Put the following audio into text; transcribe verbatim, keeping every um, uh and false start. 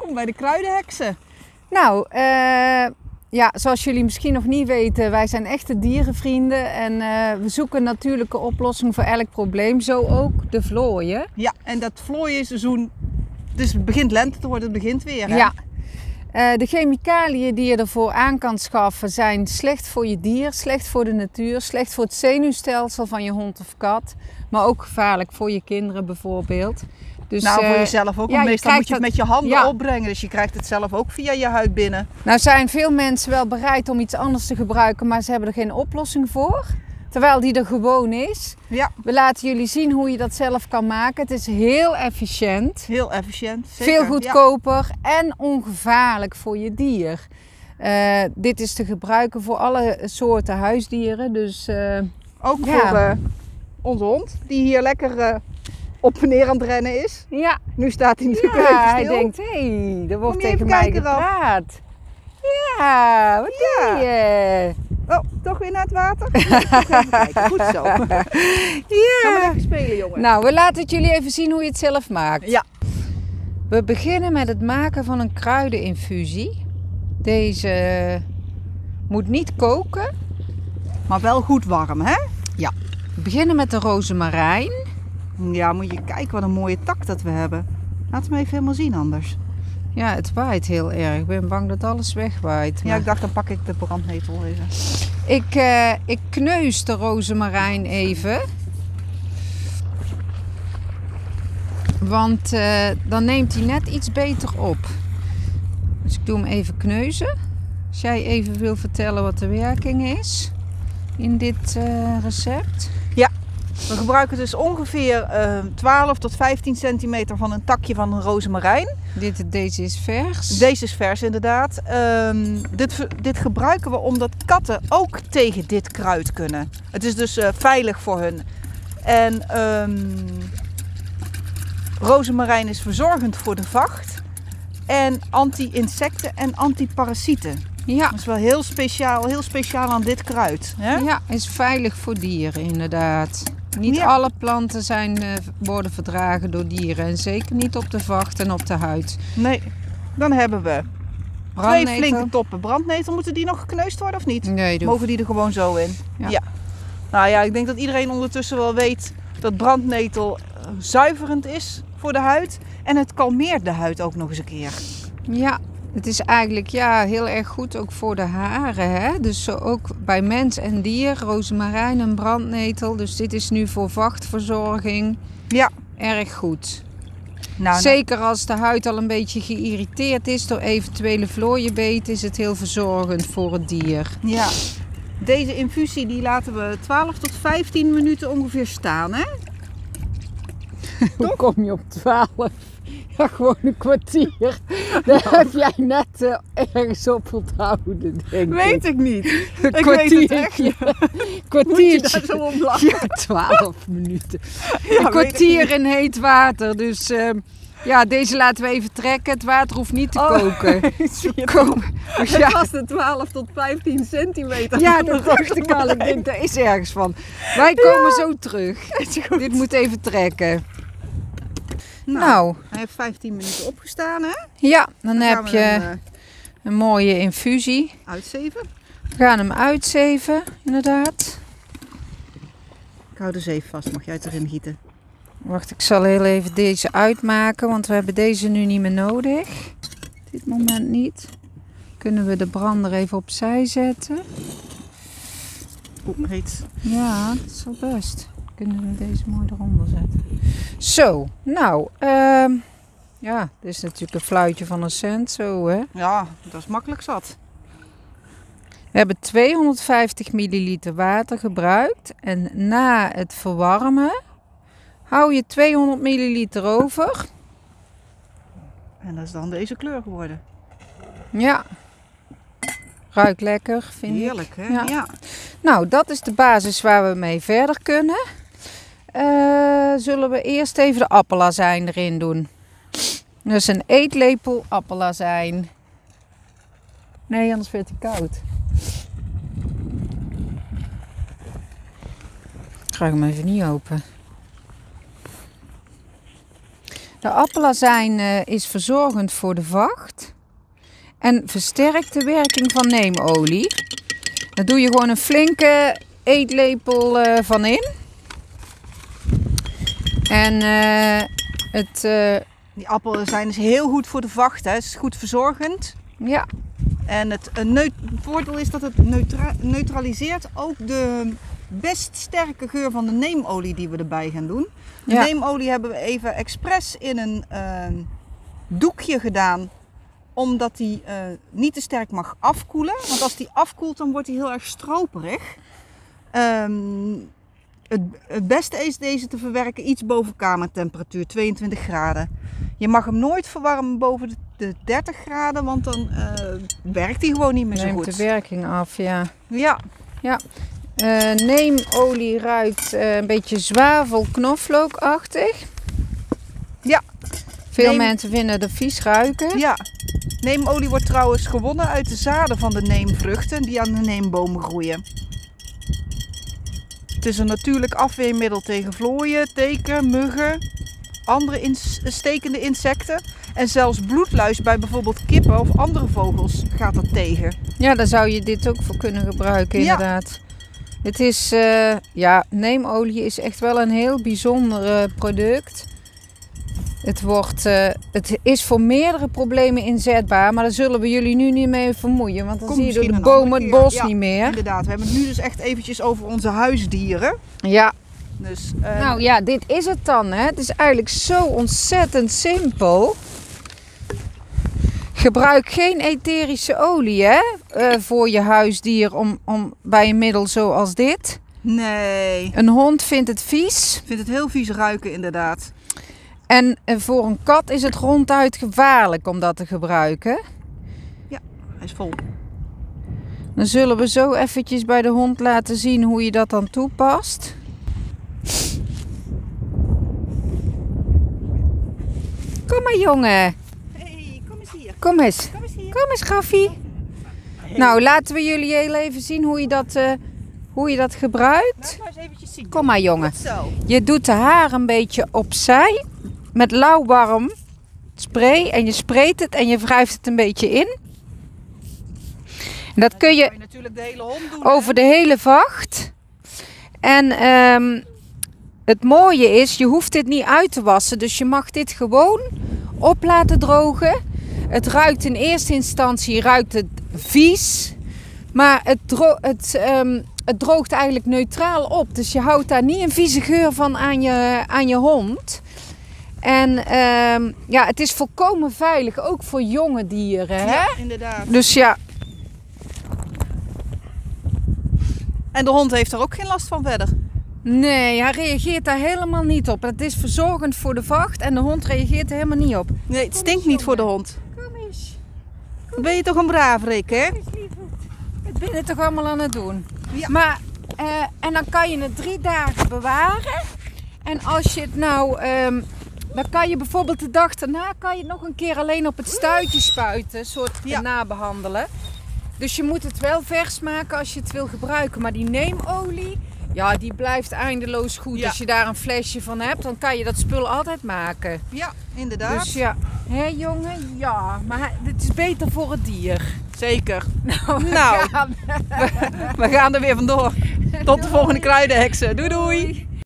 welkom bij de Kruidenheksen. Nou, uh, ja, zoals jullie misschien nog niet weten, wij zijn echte dierenvrienden. En uh, we zoeken een natuurlijke oplossing voor elk probleem. Zo ook de vlooien. Ja, en dat vlooienseizoen, dus het begint lente te worden, het begint weer. Hè? Ja. Uh, de chemicaliën die je ervoor aan kan schaffen zijn slecht voor je dier, slecht voor de natuur, slecht voor het zenuwstelsel van je hond of kat. Maar ook gevaarlijk voor je kinderen bijvoorbeeld. Dus, nou, voor jezelf ook. Ja, want meestal moet je het dat, met je handen ja. opbrengen. Dus je krijgt het zelf ook via je huid binnen. Nou zijn veel mensen wel bereid om iets anders te gebruiken, maar ze hebben er geen oplossing voor. Terwijl die er gewoon is. Ja. We laten jullie zien hoe je dat zelf kan maken. Het is heel efficiënt. Heel efficiënt. Zeker. Veel goedkoper ja. en ongevaarlijk voor je dier. Uh, dit is te gebruiken voor alle soorten huisdieren. Dus, uh, ook ja. voor uh, onze hond, die hier lekker uh, op en neer aan het rennen is. Ja. Nu staat hij natuurlijk ja, even stil. Hij denkt, hé, hey, er wordt Kom je tegen even mij kijken, Ralf? gepraat. Ja, wat Ja. doe je? Oh, toch weer naar het water? Even kijken. Goed zo. Ja. Gaan we lekker spelen, jongen. Nou, we laten het jullie even zien hoe je het zelf maakt. Ja. We beginnen met het maken van een kruideninfusie. Deze moet niet koken. Maar wel goed warm, hè? Ja. We beginnen met de rozemarijn. Ja, moet je kijken wat een mooie tak dat we hebben. Laat hem even helemaal zien anders. Ja, het waait heel erg. Ik ben bang dat alles wegwaait. Ja, maar... ik dacht dan pak ik de brandnetel even. Ik, uh, ik kneus de rozemarijn even. Want uh, dan neemt hij net iets beter op. Dus ik doe hem even kneuzen. Als jij even wil vertellen wat de werking is in dit uh, recept. Ja, we gebruiken dus ongeveer uh, twaalf tot vijftien centimeter van een takje van een rozemarijn. Dit, deze is vers. Deze is vers inderdaad. Um, dit, dit gebruiken we omdat katten ook tegen dit kruid kunnen. Het is dus uh, veilig voor hun. En um, rozemarijn is verzorgend voor de vacht. En anti-insecten en anti-parasieten. Ja. Dat is wel heel speciaal, heel speciaal aan dit kruid. Hè? Ja, is veilig voor dieren inderdaad. Niet ja. alle planten zijn, uh, worden verdragen door dieren. En zeker niet op de vacht en op de huid. Nee, dan hebben we Brandnetel. Twee flinke toppen brandnetel. Moeten die nog gekneusd worden of niet? Nee, doe. Mogen die er gewoon zo in? Ja. ja. Nou ja, ik denk dat iedereen ondertussen wel weet dat brandnetel zuiverend is voor de huid. En het kalmeert de huid ook nog eens een keer. Ja, het is eigenlijk ja, heel erg goed ook voor de haren. Hè? Dus zo ook bij mens en dier, rozemarijn en brandnetel. Dus dit is nu voor vachtverzorging ja. erg goed. Nou, Zeker als de huid al een beetje geïrriteerd is door eventuele vlooienbeten, is het heel verzorgend voor het dier. Ja. Deze infusie die laten we twaalf tot vijftien minuten ongeveer staan, hè? Hoe kom je op twaalf? Ja, gewoon een kwartier. Dat nou. heb jij net uh, ergens op onthouden, denk ik. Weet ik niet. Een ik weet het echt. Kwartiertje. Moet je daar zo om lachen? Ja, twaalf minuten. Ja, een kwartier in heet water. Dus uh, ja, deze laten we even trekken. Het water hoeft niet te oh, koken. Kom. Het was de twaalf tot vijftien centimeter. Ja, dat dacht ik al. Ik denk, daar is ergens van. Wij komen ja. zo terug. Dit moet even trekken. Nou, nou, hij heeft vijftien minuten opgestaan, hè? Ja, dan, dan heb je hem, uh, een mooie infusie. Uitzeven. We gaan hem uitzeven, inderdaad. Ik hou de zeef vast, mag jij het erin gieten? Wacht, ik zal heel even deze uitmaken, want we hebben deze nu niet meer nodig. Op dit moment niet. Kunnen we de brander even opzij zetten? Oeh, heet. Ja, dat is wel best. Kunnen we deze mooi eronder zetten. Zo, nou, uh, ja, dit is natuurlijk een fluitje van een cent, zo hè. Ja, dat is makkelijk zat. We hebben tweehonderdvijftig milliliter water gebruikt en na het verwarmen hou je tweehonderd milliliter over. En dat is dan deze kleur geworden. Ja, ruikt lekker, vind Heerlijk, ik. Heerlijk, hè? Ja. Ja. Nou, dat is de basis waar we mee verder kunnen. Uh, zullen we eerst even de appelazijn erin doen. Dus een eetlepel appelazijn. Nee, anders wordt hij koud. Ik krijg hem even niet open. De appelazijn uh, is verzorgend voor de vacht en versterkt de werking van neemolie. Daar doe je gewoon een flinke eetlepel uh, van in. En uh, het... Uh, Die appelazijn is heel goed voor de vacht, hè. Het is goed verzorgend. Ja. En het, uh, het voordeel is dat het neutra neutraliseert ook de best sterke geur van de neemolie die we erbij gaan doen. De ja. neemolie hebben we even expres in een uh, doekje gedaan, omdat die uh, niet te sterk mag afkoelen. Want als die afkoelt, dan wordt die heel erg stroperig. Um, het, het beste is deze te verwerken iets boven kamertemperatuur, tweeëntwintig graden. Je mag hem nooit verwarmen boven de, de dertig graden, want dan uh, werkt hij gewoon niet meer zo goed. Neemt de werking af, ja. Ja. Ja. Uh, neemolie ruikt uh, een beetje zwavel-knoflookachtig. Ja. Veel Neem... mensen vinden het vies ruiken. Ja. Neemolie wordt trouwens gewonnen uit de zaden van de neemvruchten die aan de neembomen groeien. Het is een natuurlijk afweermiddel tegen vlooien, teken, muggen, andere ins stekende insecten. En zelfs bloedluis bij bijvoorbeeld kippen of andere vogels gaat dat tegen. Ja, daar zou je dit ook voor kunnen gebruiken inderdaad. Ja. Het is, uh, ja, neemolie is echt wel een heel bijzonder uh, product. Het, wordt, uh, het is voor meerdere problemen inzetbaar, maar daar zullen we jullie nu niet mee vermoeien. Want dan Komt zie je door de bomen het bos ja, niet meer. Inderdaad, we hebben het nu dus echt eventjes over onze huisdieren. Ja. Dus, uh, nou ja, dit is het dan. Hè. Het is eigenlijk zo ontzettend simpel. Gebruik geen etherische olie hè, uh, voor je huisdier om, om, bij een middel zoals dit. Nee. Een hond vindt het vies. Vindt het heel vies ruiken inderdaad. En uh, voor een kat is het ronduit gevaarlijk om dat te gebruiken. Ja, hij is vol. Dan zullen we zo eventjes bij de hond laten zien hoe je dat dan toepast. Kom maar jongen. Kom eens. Kom eens, Kom eens Gaffie. Hey. Nou, laten we jullie heel even zien hoe je dat, uh, hoe je dat gebruikt. Laat maar eens eventjes zien. Kom maar jongen. Zo. Je doet de haar een beetje opzij met lauwwarm spray en je sprayt het en je wrijft het een beetje in. En dat kun je, je natuurlijk de hele hond doen, over hè? de hele vacht. En um, het mooie is, je hoeft dit niet uit te wassen, dus je mag dit gewoon op laten drogen. Het ruikt in eerste instantie ruikt het vies, maar het, dro het, um, het droogt eigenlijk neutraal op. Dus je houdt daar niet een vieze geur van aan je, aan je hond. En um, ja, het is volkomen veilig, ook voor jonge dieren. Hè? Ja, inderdaad. Dus ja. En de hond heeft er ook geen last van verder? Nee, hij reageert daar helemaal niet op. Het is verzorgend voor de vacht en de hond reageert er helemaal niet op. Nee, het stinkt niet voor de hond. Kom eens. Dan ben je toch een braaf, Rick, hè? Het ben je toch allemaal aan het doen. Ja. Maar, uh, en dan kan je het drie dagen bewaren. En als je het nou, um, dan kan je bijvoorbeeld de dag daarna kan je het nog een keer alleen op het stuitje spuiten, soort ja. nabehandelen. Dus je moet het wel vers maken als je het wil gebruiken. Maar die neemolie, ja, die blijft eindeloos goed. Ja. Als je daar een flesje van hebt, dan kan je dat spul altijd maken. Ja, inderdaad. Dus ja, hé jongen, ja, maar het is beter voor het dier. Zeker. Nou, we, nou gaan. we, we gaan er weer vandoor. Tot de volgende kruidenheksen. Doei doei.